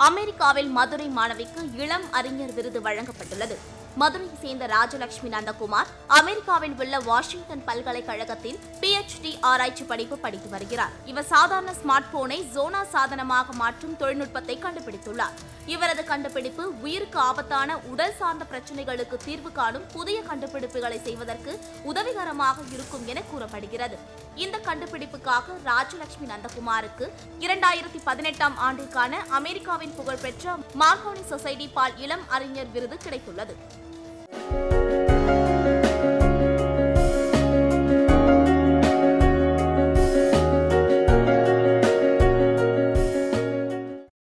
அமெரிக்காவில் மதுரை மாணவிக்கு இளம் அறிஞர் விருது வழங்கப்பட்டுள்ளது. மதுரையை சேர்ந்த ராஜலட்சுமி நந்தகுமார் அமெரிக்காவில் உள்ள வாஷிங்டன் பல்கலைக்கழகத்தில் PhD ஆராய்ச்சி படிப்பு படித்து வருகிறார். இவர் சாதாரண ஸ்மார்ட் போனை ஜோனா சாதனமாக மாற்றும் தொழில்நுட்பத்தை கண்டுபிடித்துள்ளார். இவரது கண்டுபிடிப்பு உயிருக்கு ஆபத்தான உடல் சார்ந்த பிரச்சனைகளுக்கு தீர்வு காணும் புதிய கண்டுபிடிப்புகளை செய்வதற்கு உதவிகரமாக இருக்கும் என கூறப்படுகிறது. இந்த கண்டுபிடிப்புக்காக ராஜலட்சுமி நந்தகுமாருக்கு 2018ஆம் ஆண்டிற்கான அமெரிக்காவின் புகழ்பெற்ற மார்கோனி சொசைட்டி பால் இளம் அறிஞர் விருது கிடைத்துள்ளது.